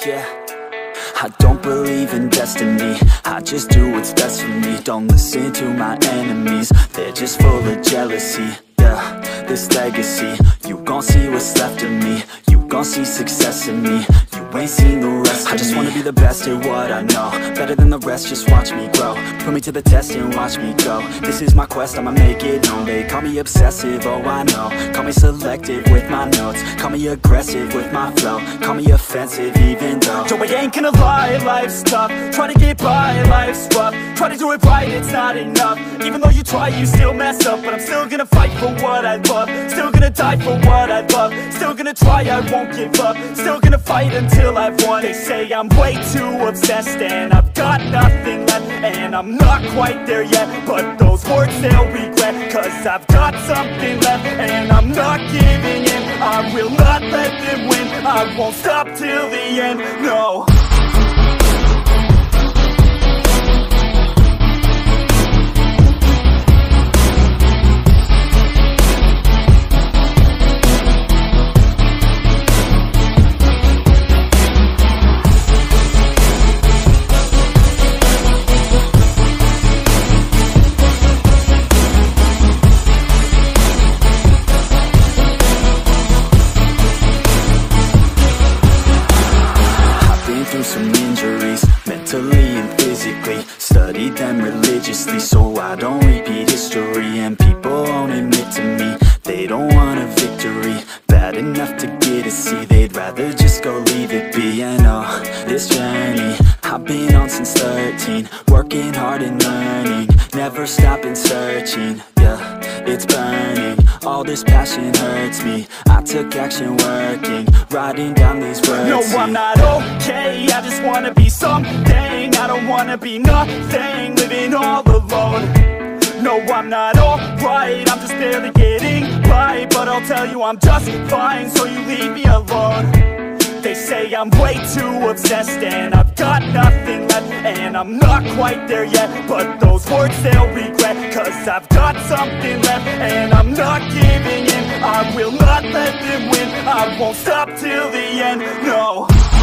yeah. I don't believe in destiny, I just do what's best for me. Don't listen to my enemies, they're just full of jealousy. Yeah, this legacy, you gon' see what's left of me. You gon' see success in me, you ain't seen the rest of me. I just wanna be the best at what I know, better than the rest, just watch me grow. Put me to the test and watch me go. This is my quest, I'ma make it known. They call me obsessive, oh I know. Call me selective with my notes, call me aggressive with my flow. Call me offensive even though Joe, I ain't gonna lie, life's tough. Try to get by, life's rough. Try to do it right, it's not enough. Even though you try, you still mess up. But I'm still gonna fight for what I love, still gonna die for what I love, still gonna try, I won't give up, still gonna fight until I've won. They say I'm way too obsessed and I've got nothing left, and I'm not quite there yet, but those words they'll regret, cause I've got something left and I'm not giving in. I will not let them win, I won't stop till the end, no. Some injuries, mentally and physically. Studied them religiously so I don't repeat history. And people won't admit to me they don't want a victory bad enough to get a C. They'd rather just go leave it be. And oh, this journey I've been on since 13, working hard and learning, never stopping searching. Yeah, it's burning, all this passion hurts me. I took action working, writing down these words. No, I'm not okay, I just wanna be something. I don't wanna be nothing, living all alone. No, I'm not alright, I'm just barely getting by. But I'll tell you I'm just fine, so you leave me alone. They say I'm way too obsessed and I've got nothing left, and I'm not quite there yet, but those words they'll regret, cause I've got something left and I'm not giving in. I will not let them win, I won't stop till the end, no.